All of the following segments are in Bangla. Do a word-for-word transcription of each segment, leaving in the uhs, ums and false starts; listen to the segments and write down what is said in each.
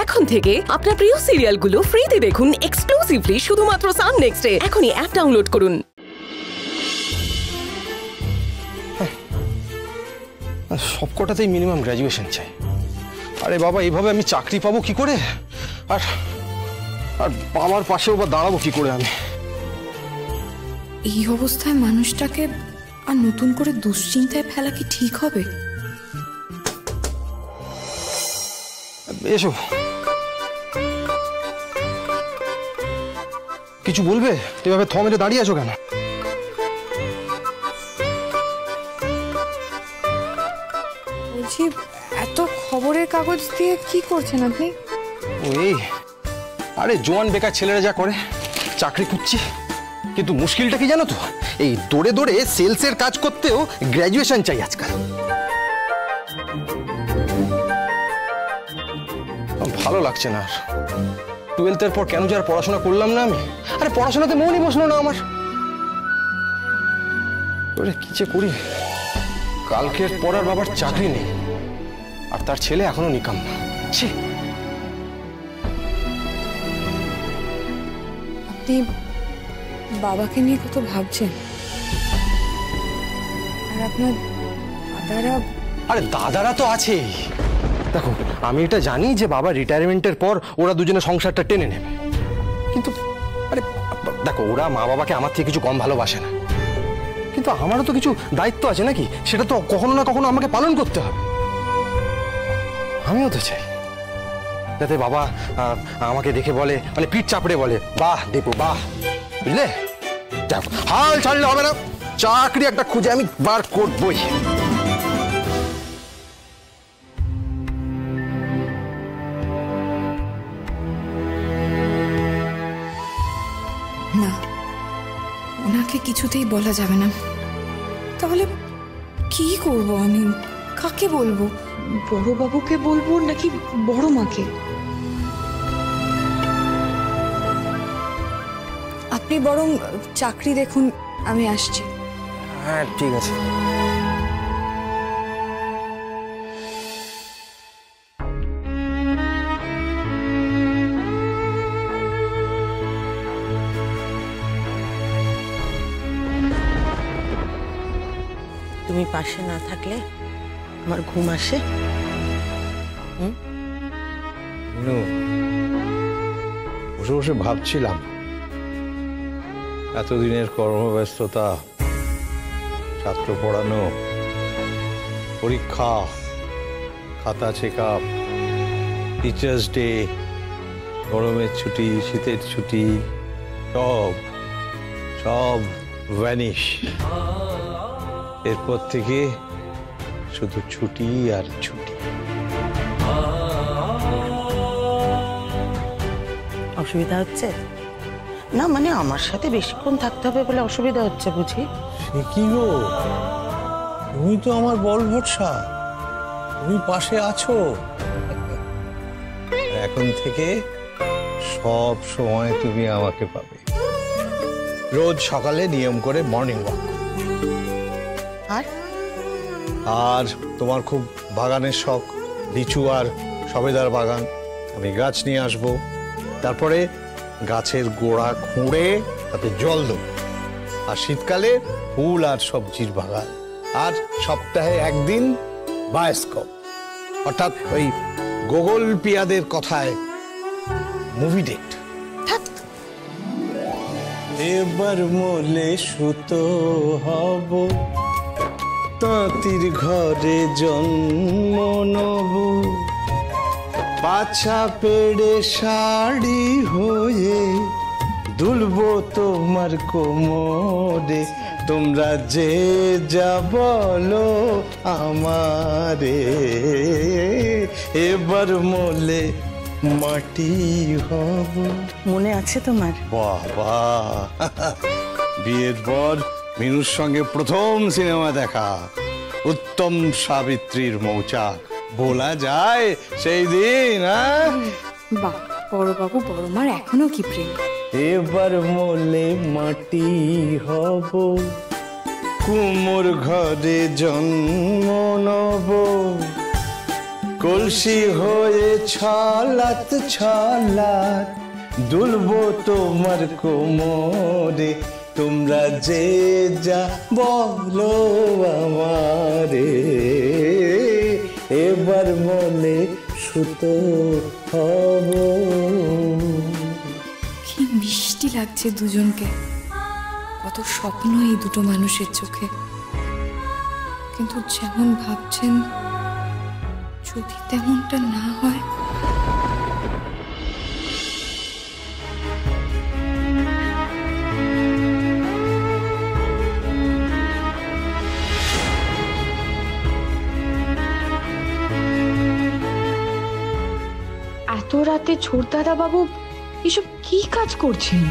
এখন থেকে আপনার প্রিয় সিরিয়ালগুলো ফ্রিতে দেখুন এক্সক্লুসিভলি শুধুমাত্র সান নেক্সটে। এখনই অ্যাপ ডাউনলোড করুন। সবকটাতেই মিনিমাম গ্র্যাজুয়েশন চাই। আরে বাবা, এইভাবে আমি চাকরি পাবো কি করে? আর আর বাবার পাশেও বা দাঁড়াবো কি করে আমি? এই অবস্থায় মানুষটাকে আর নতুন করে দুশ্চিন্তায় ফেলা কি ঠিক হবে? এসো, কিছু বলবে? এভাবে থ মেরে দাঁড়িয়ে আছো কেন? বলছি, এত খবরের কাগজ দিয়ে কি করছেন আপনি? ওই আরে জোয়ান বেকার ছেলেরা যা করে, চাকরি খুঁজছি। কিন্তু মুশকিলটা কি জানো তো, এই দৌড়ে দৌড়ে সেলসের কাজ করতেও গ্র্যাজুয়েশন চাই আজকাল। ভালো লাগছে না আর। টুয়েলথের পর কেন যে আর পড়াশোনা করলাম না আমি। আরে পড়াশোনাতে মনই বসলো না আমার। ওরে কি যে করি। কালকের পর আর বাবার চাকরি নেই, আর তার ছেলে এখনো নিকাম্মা। ছি। আপনি বাবাকে নিয়ে কত ভাবছেন? আর আপনার দাদারা? আরে দাদারা তো আছেই। দেখো, আমি এটা জানি যে বাবা রিটায়ারমেন্টের পর ওরা দুজনে সংসারটা টেনে নেবে। কিন্তু আরে দেখো, ওরা মা বাবাকে আমার থেকে কিছু কম ভালোবাসে না। কিন্তু আমারও তো কিছু দায়িত্ব আছে নাকি? সেটা তো কখনো না কখনো আমাকে পালন করতে হবে। আমিও তো চাই যাতে বাবা আমাকে দেখে বলে, মানে পিঠ চাপড়ে বলে, বাহ দীপু বাহ। বুঝলে? দেখো, হাল ছাড়লে হবে না। চাকরি একটা খুঁজে আমি বার করবই। না, ওনাকে কিছুতেই বলা যাবে না। তাহলে কি করব আমি? কাকে বলবো? বড় বাবুকে বলবো নাকি বড় মাকে? আপনি বরং চাকরি দেখুন, আমি আসছি। হ্যাঁ ঠিক আছে। তুমি পাশে না থাকলে আমার ঘুম আসে। বসে বসে ভাবছিলাম, এতদিনের কর্মব্যস্ততা, ছাত্র পড়ানো, পরীক্ষা, খাতা চেক আপ, টিচার্স ডে, গরমের ছুটি, শীতের ছুটি, সব সব ভ্যানিশ। এরপর থেকে শুধু ছুটি আর ছুটি। অসুবিধা হচ্ছে না? মানে আমার সাথে বেশিক্ষণ থাকতে হবে বলে অসুবিধা হচ্ছে বুঝি? সে কি গো, তুমি তো আমার বল ভরসা, তুমি পাশে আছো। এখন থেকে সব সময় তুমি আমাকে পাবে। রোজ সকালে নিয়ম করে মর্নিং ওয়াক। আর আর তোমার খুব বাগানের শখ, লিচু আর সবেদার বাগান। আমি গাছ নিয়ে আসব, তারপরে গাছের গোড়া খুঁড়ে তাতে জল দেবো। আর শীতকালে ফুল আর সবজির বাগান। আর সপ্তাহে একদিন বায়োস্কোপ, অর্থাৎ ওই গোগল পিয়াদের কথায় মুভি ডেট। এবার মোলে সুতো হব, তাঁতির ঘরে জন্ম নব, পাছা পেড়ে শাড়ি হয়ে দুলবো তোমার কোমরে। তোমরা যে যা বলো আমারে, এবার মোলে মাটি হব। মনে আছে তোমার? বাহ বাহ, বিয়ের পর মিনুর সঙ্গে প্রথম সিনেমা দেখা, উত্তম সাবিত্রীর মৌচাক। বলা যায় সেই দিন? বাহ, বড়বাবু বড় মার এখনো কি প্রেম। এবার মোলে মাটি হব, কুমোর ঘরে জন্ম নব, কলসি হয়ে ছলাত ছলাত দুলবো তোমার কোমরে, তোমরা যে যা বলো আমারে, এবার মনে সুতো হব। কি মিষ্টি লাগছে দুজনকে, কত স্বপ্ন এই দুটো মানুষের চোখে। কিন্তু যেমন ভাবছেন যদি তেমনটা না হয়। এত রাতে ছোটদাদা বাবু এসব কি কাজ করছেন?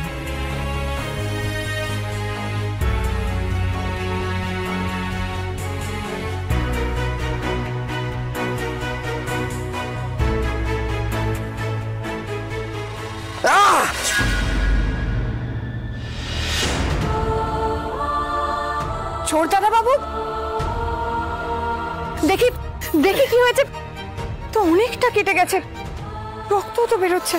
ছোটদাদা বাবু দেখি দেখি কি হয়েছে, তো অনেকটা কেটে গেছে, রক্ত তো বেরোচ্ছে।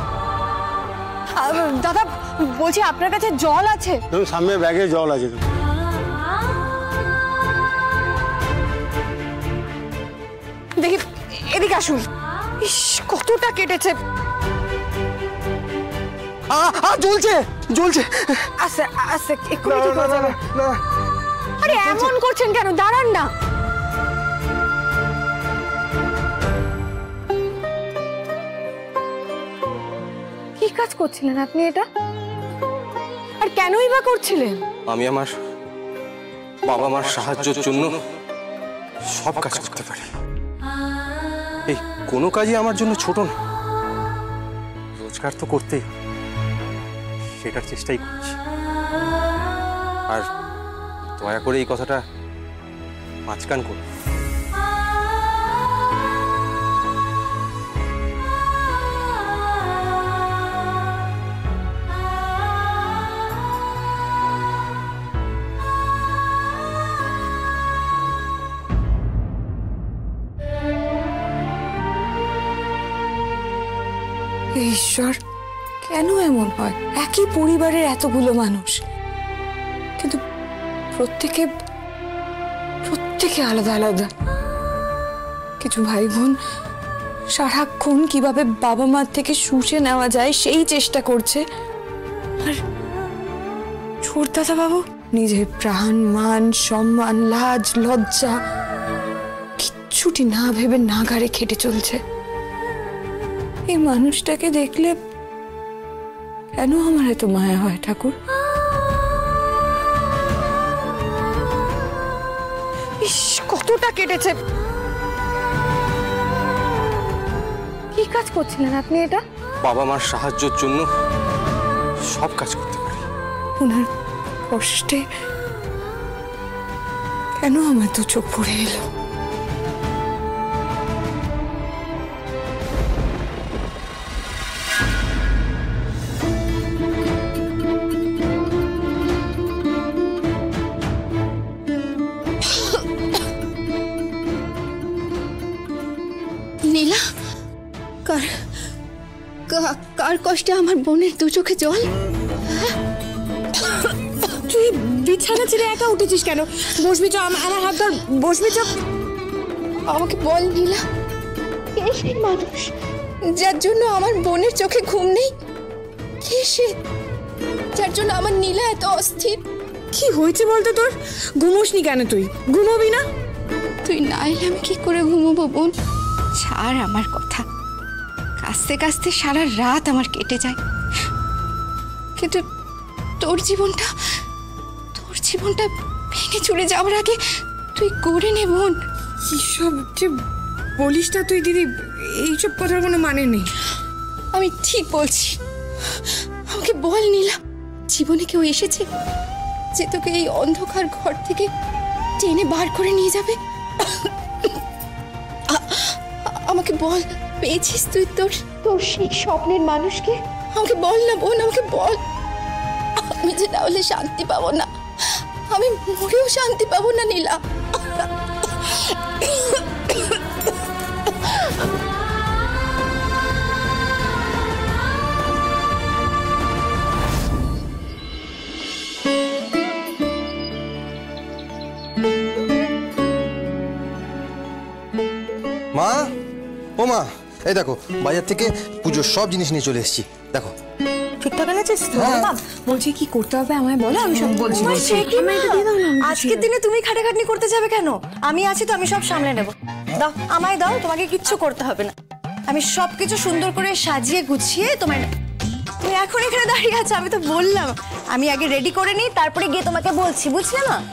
দাদা বলছি আপনার কাছে জল আছে? সামনে ব্যাগে জল আছে। দেখি এদিকে আসুন। ইস কতটা কেটেছে। জ্বলছে জ্বলছে। আচ্ছা আচ্ছা এক্ষুনি ঠিক হয়ে যাবে। আরে এমন করছেন কেন, দাঁড়ান না। কি কাজ করছিলেন আপনি এটা, আর কেনই বা করছিলেন? আমি আমার বাবা মার সাহায্যের জন্য সব কাজ করতে পারি, এই কোনো কাজই আমার জন্য ছোট না। রোজগার তো করতেই, সেটার চেষ্টাই করছি। আর দয়া করে এই কথাটা মাঝখান করুন। ঈশ্বর, কেন এমন হয়? একই পরিবারের এতগুলো মানুষ, কিন্তু প্রত্যেকে প্রত্যেকে আলাদা আলাদা। কিছু ভাই বোন সারাক্ষণ কিভাবে বাবা মার থেকে শুষে নেওয়া যায় সেই চেষ্টা করছে, আর ছোটদাদা বাবু নিজের প্রাণ, মান, সম্মান, লাজ, লজ্জা কিচ্ছুটি না ভেবে নাগারে খেটে চলছে। এই মানুষটাকে দেখলে কেন আমার এত মায়া হয় ঠাকুর? ইস কতটা কেটেছে। কি কাজ করছিলেন আপনি এটা? বাবা মার সাহায্যের জন্য সব কাজ করতে পারি। ওনার কষ্টে কেন আমার দু চোখ পড়ে এলো? নীলা, কার কার কষ্টে আমার বোনের দু চোখে জল? তুই বিছানা ছেড়ে একা উঠেছিস কেন? বসবি চ, আমার হাত ধর, বসবি চ। আমাকে বল নীলা, কে সেই মানুষ যার জন্য আমার বোনের চোখে ঘুম নেই? কে সে যার জন্য আমার নীলা এত অস্থির? কি হয়েছে বলতো তোর? ঘুমোসনি কেন? তুই ঘুমোবি না? তুই না এলে আমি কি করে ঘুমোবো বোন? ছাড় আমার কথা, কাঁচতে কাঁচতে সারা রাত আমার কেটে যায়। কিন্তু তোর জীবনটা তোর জীবনটা ভেঙে চলে যাওয়ার আগে তুই করে নে বোন। কিসব যে বলিস না তুই দিদি, এইসব কথার কোনো মানে নেই। আমি ঠিক বলছি, আমাকে বল নীলা, জীবনে কেউ এসেছে যে তোকে এই অন্ধকার ঘর থেকে টেনে বার করে নিয়ে যাবে? আমাকে বল, পেয়েছিস তুই তোর তোর সেই স্বপ্নের মানুষকে? আমাকে বল না বোন, আমাকে বল। আমি যে তাহলে শান্তি পাবো না, আমি মরেও শান্তি পাবো না নীলা। ও মা, এই দেখো বাজার থেকে পুজোর সব জিনিস নিয়ে চলে এসেছি, দেখো। ঠিকঠাক এনেছিস তো? বলছি কি করতে হবে আমায় বলো, আমি সব বলছি। আজকের দিনে তুমি খাটাখাটনি করতে যাবে কেন? আমি আছি তো, আমি সব সামলে নেব। দাও আমায় দাও, তোমাকে কিচ্ছু করতে হবে না। আমি সবকিছু সুন্দর করে সাজিয়ে গুছিয়ে তোমায়। তুমি এখন এখানে দাঁড়িয়ে আছো, আমি তো বললাম আমি আগে রেডি করে নিই, তারপরে গিয়ে তোমাকে বলছি, বুঝলে না?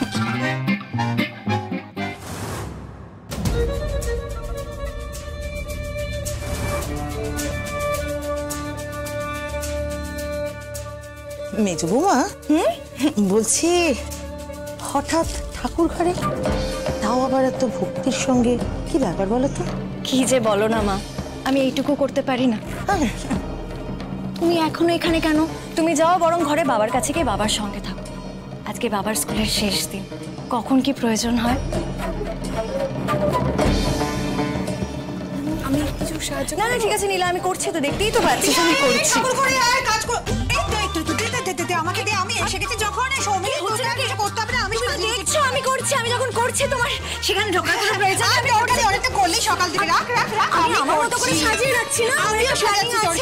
মেজো বৌমা, বলছি হঠাৎ ঠাকুর ঘরে, তাও আবার এত ভক্তির সঙ্গে, কি ব্যাপার বলো তো? কি যে বলো না মা, আমি এইটুকু করতে পারি না। তুমি এখনো এখানে কেন? তুমি যাও বরং ঘরে বাবার কাছে গিয়ে বাবার সঙ্গে থাকো। আজকে বাবার স্কুলের শেষ দিন, কখন কি প্রয়োজন হয়। আমি কিছু সাহায্য। না না ঠিক আছে নীলা, আমি করছি তো, দেখতেই তো পাচ্ছিস আমি করছি। আমাকে দে, আমি এসে গেছি যখন সৌমি হচ্ছে না কিছু করতে হবে না। আমি দেখছো আমি করছি, আমি যখন করছি তোমার সেখানে ঢোকার কথা রয়েছে। আমি ওটাই অনেকটা করলেই সকাল থেকে রাখ রাখ রাখ আমি আমার মতো করে সাজিয়ে রাখছি না, আমিও প্ল্যানিং আছে।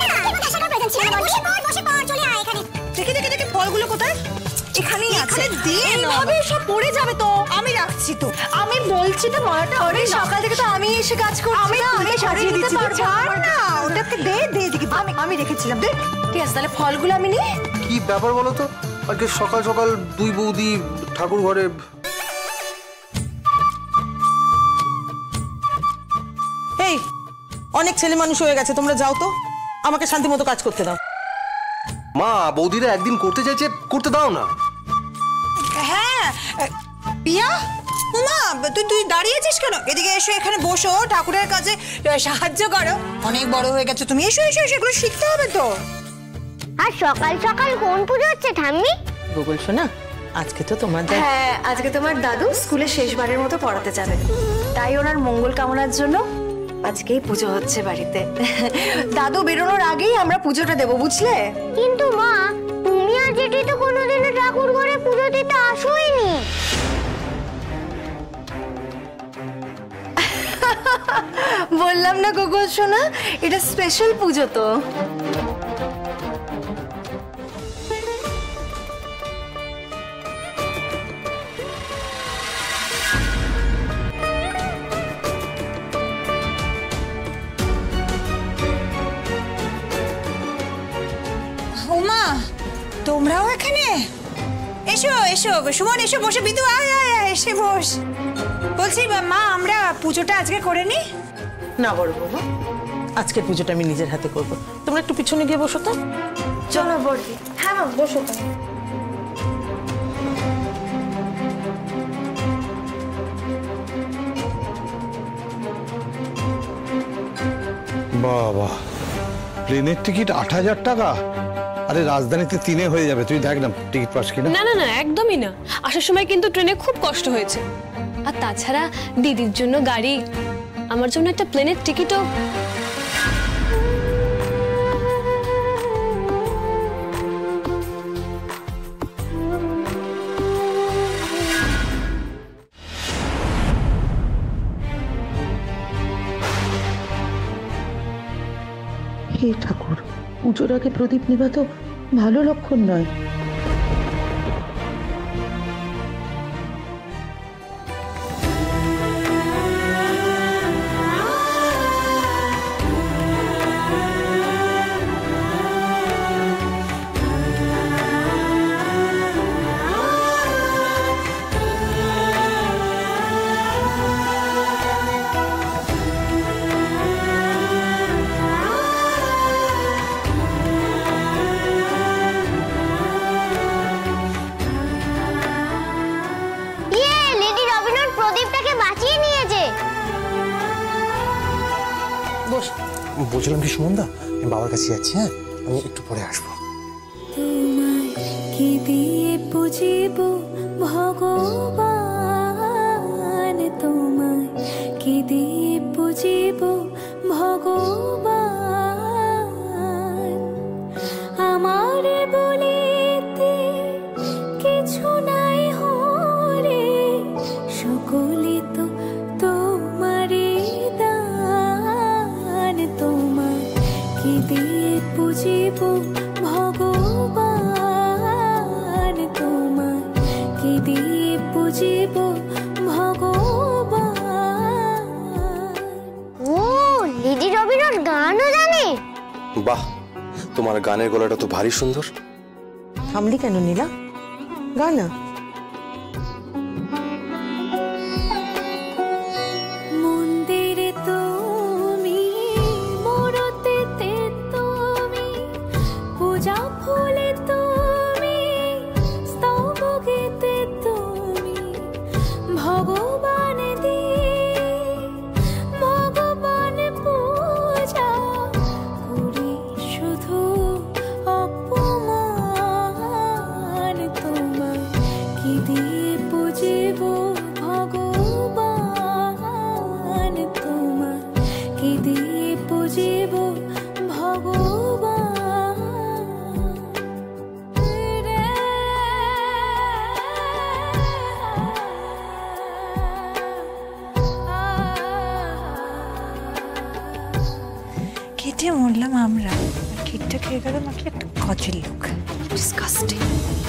দেখে দেখে দেখে ফলগুলো কোথায়? এখানেই আছে। দিয়ে এইভাবে সব পড়ে যাবে তো। আমি রাখছি তো, আমি বলছি তো মাটা। আরে সকাল থেকে তো আমি এসে কাজ করছি, আমি না তুলে সাজিয়ে দিচ্ছি, ছাড় না ওটাকে দে দে দিকে। আমি আমি রেখেছিলাম, দে। ঠিক আছে তাহলে ফলগুলো আমি নিই। কি ব্যাপার বলো তো, আজকে সকাল সকাল দুই বৌদি ঠাকুর ঘরে। এই অনেক ছেলে মানুষ হয়ে গেছে, তোমরা যাও তো, আমাকে শান্তি মতো কাজ করতে দাও। মা, বৌদিরা একদিন করতে চাইছে, করতে দাও না। হ্যাঁ পিয়া, উমা তুই তুই দাঁড়িয়েছিস কেন? এদিকে এসো, এখানে বসো, ঠাকুরের কাছে সাহায্য করো। অনেক বড় হয়ে গেছে তুমি, এসো এসো এসো, এগুলো শিখতে হবে তো। আর সকাল সকাল কোন পুজো হচ্ছে ঠাম্মি? গোকুল শোনা, আজকে তো তোমার দা- হ্যাঁ আজকে তোমার দাদু স্কুলে শেষবারের মতো পড়াতে যাবে, তাই ওনার মঙ্গল কামনার জন্য আজকেই পুজো হচ্ছে বাড়িতে। দাদু বেরোনোর আগেই আমরা পুজোটা দেবো, বুঝলে? কিন্তু মা, তুমি আর জেঠি তো কোনোদিনও ঠাকুর ঘরে পুজো দিতে আসোইনি। বললাম না গোকুল সোনা, এটা স্পেশাল পুজো তো। উমা তোমরাও এখানে? এসো এসো সুমন, এসো বসে। বিদু আয় আয় আয়, এসে বস। বলছি মা, আমরা পুজোটা আজকে করে নি? না বড় বৌমা, আজকের পুজোটা আমি নিজের হাতে করব। তোমরা একটু পিছনে গিয়ে বসো তো। চলো বড়দি। হ্যাঁ মা বসো তো। বাবা, প্লেনের টিকিট আট হাজার টাকা? আরে রাজধানীতে তিনে হয়ে যাবে, তুই দেখ না টিকিট পাস কিনা। না না না একদমই না, আসার সময় কিন্তু ট্রেনে খুব কষ্ট হয়েছে। আর তাছাড়া দিদির জন্য গাড়ি, আমার জন্য একটা প্লেনের টিকিটও। হে ঠাকুর, পুজোর আগে প্রদীপ নেবা তো ভালো লক্ষণ নয়। বলছিলাম কি সুমনদা, আমি বাবার কাছে যাচ্ছি, হ্যাঁ আমি একটু পরে আসবো। তোমায় কি দিয়ে বুঝিব ভগবান, তোমায় কি দিয়ে বুঝিব ভগবান, আমার বলিতে কিছু নাই হরে, সকলে তো তোমারই দান। কি দিয়ে বুঝিব ভগবান তোমায়, কি দিয়ে বুঝিব ভগবান। ও লেডি রবিনর গানও জানে? বাহ, তোমার গানের গলাটা তো ভারী সুন্দর। থামলি কেন নীলা, গা না। মন্দিরে তুমি, মূরতিতে তুমি, পূজা ফুলে তুমি, স্তব গীতে তুমি, ভগবান দি ভগবান পূজা করি শুধু অপমান তোমায়, কি দিয়ে বুঝিব ভগবান তোমায়, কি দিয়ে বুঝিব ভগবান। কেটে মরলাম আমরা, কেটটা খেয়ে গেল মাকে একটা কচের লোক। ডিসকাস্টিং।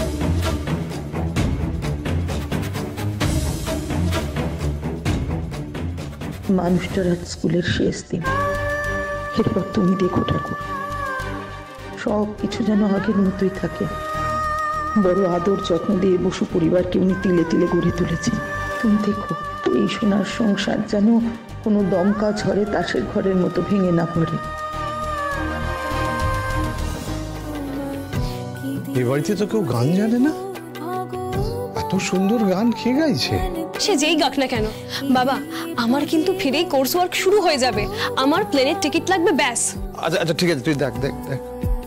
মানুষটার আজ স্কুলের শেষ দিন, এরপর তুমি দেখো ঠাকুর, সব কিছু যেন আগের মতোই থাকে। বড় আদর যত্ন দিয়ে বসু পরিবারকে উনি তিলে তিলে গড়ে তুলেছেন। তুমি দেখো এই সোনার সংসার যেন কোনো দমকা ঝড়ে তাসের ঘরের মতো ভেঙে না পড়ে। এ বাড়িতে তো কেউ গান জানে না, এত সুন্দর গান কে গাইছে? সে যেই গাক না কেন বাবা, আমার কিন্তু ফিরেই কোর্স ওয়ার্ক শুরু হয়ে যাবে। আমার প্লেনের টিকিট লাগবে ব্যাস। আচ্ছা আচ্ছা ঠিক আছে, তুই দেখ দেখ দেখ।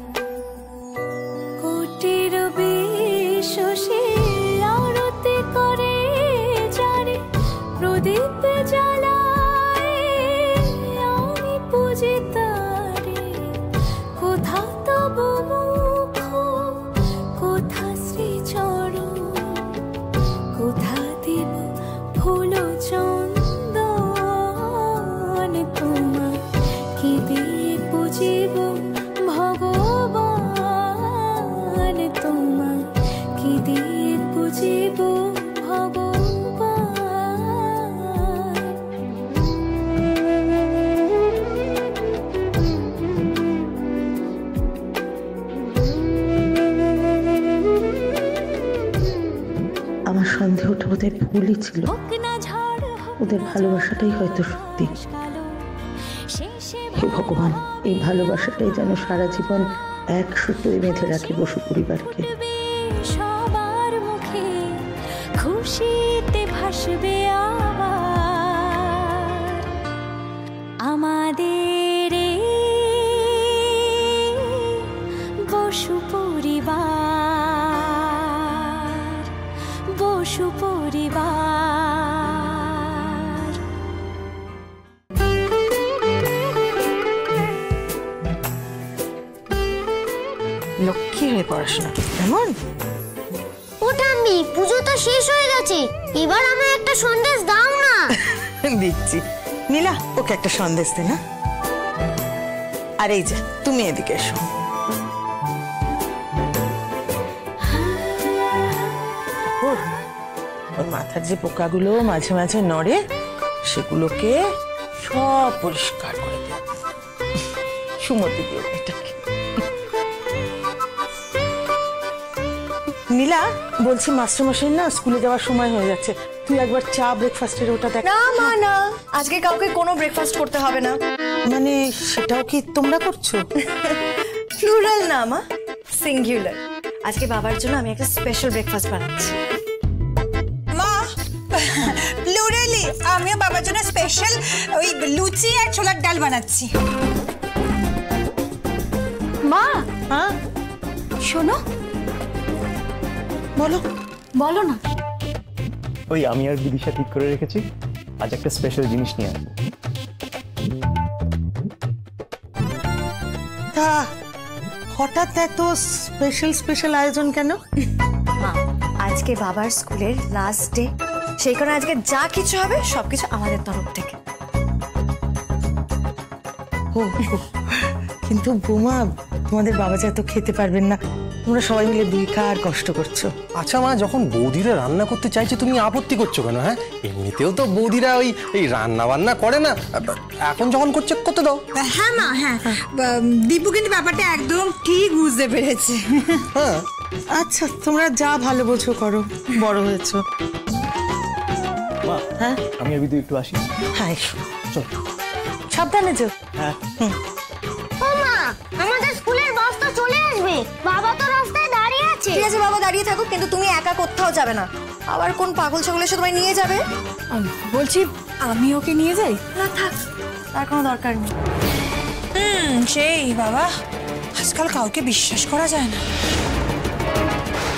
কোটির বিশ্বসে আরতি করে যারে, প্রদীপ জ্বালায় আমি পুজি তারে। কোথা তব মুখ, কোথা শ্রীচরণ, কোথা দিব ফুল চন্দন তোমায়, কি দিয়ে বুঝিব ভগবান তোমায়, কি দিয়ে বুঝিব ভগবান। আমার সন্দেহটা ওদের ভুলই ছিল, ওদের ভালোবাসাটাই হয়তো সত্যি। হে ভগবান, এই ভালোবাসাটাই যেন সারা জীবন এক সূত্রে বেঁধে রাখে বসু পরিবারকে। সবার মুখে খুশিতে ভাসবে আবার আমাদের এই বসু পরিবার, বসু পরিবার। লক্ষ্মী হয়ে পড়াশোনা কেমন? ওটা আমি, পুজো তো শেষ হয়ে গেছে, এবার আমি একটা সন্দেশ দাও না। দিচ্ছি। নীলা, ওকে একটা সন্দেশ দে না। আর এই যে তুমি এদিকে এসো। ওর ওর মাথার যে পোকাগুলো মাঝে মাঝে নড়ে, সেগুলোকে সব পরিষ্কার করে দিও। সুমতি দিও এটাকে। নীলা, বলছি মাস্টারমশাই না স্কুলে যাওয়ার সময় হয়ে যাচ্ছে, তুই একবার চা ব্রেকফাস্টের ওটা দেখ। না মা না, আজকে কাউকে কোনো ব্রেকফাস্ট করতে হবে না। মানে সেটাও কি তোমরা করছো? প্লুরাল না মা, সিঙ্গুলার। আজকে বাবার জন্য আমি একটা স্পেশাল ব্রেকফাস্ট বানাচ্ছি। মা, প্লুরালি আমিও বাবার জন্য স্পেশাল ওই লুচি আর ছোলার ডাল বানাচ্ছি। মা, হ্যাঁ শোনো। বলো বলো না। ওই আমি আর বিদিশা ঠিক করে রেখেছি আজ একটা স্পেশাল জিনিস নিয়ে আসবো। তা হঠাৎ এত স্পেশাল স্পেশাল আয়োজন কেন? মা, আজকে বাবার স্কুলের লাস্ট ডে, সেই কারণে আজকে যা কিছু হবে সবকিছু আমাদের তরফ থেকে। ও কিন্তু বৌমা, তোমাদের বাবা যা তো খেতে পারবেন না, তোমরা সবাই মিলে বেকার কষ্ট করছো। আচ্ছা মা, যখন বৌদিরা রান্না করতে চাইছে তুমি আপত্তি করছো কেন? হ্যাঁ, এমনিতেও তো বৌদিরা ওই এই রান্না বান্না করে না, এখন যখন করছে করতে দাও। হ্যাঁ মা, হ্যাঁ দীপু কিন্তু ব্যাপারটা একদম ঠিক বুঝতে পেরেছে। হ্যাঁ আচ্ছা, তোমরা যা ভালো বোঝো করো, বড় হয়েছো। মা, হ্যাঁ আমি আর বিদু একটু আসি। হ্যাঁ এসো, চল সাবধানে যাও। হ্যাঁ ও মা, আমাদের স্কুলের বাস তো চলে আসবে, বাবা তো রাস্তায় দাঁড়িয়ে আছে। ঠিক আছে বাবা, দাঁড়িয়ে থাকুক, কিন্তু তুমি একা কোথাও যাবে না। আবার কোন পাগল ছাগল এসে তোমায় নিয়ে যাবে? বলছি আমি ওকে নিয়ে যাই? না থাক, তার কোনো দরকার নেই। হুম সেই বাবা, আজকাল কাউকে বিশ্বাস করা যায় না।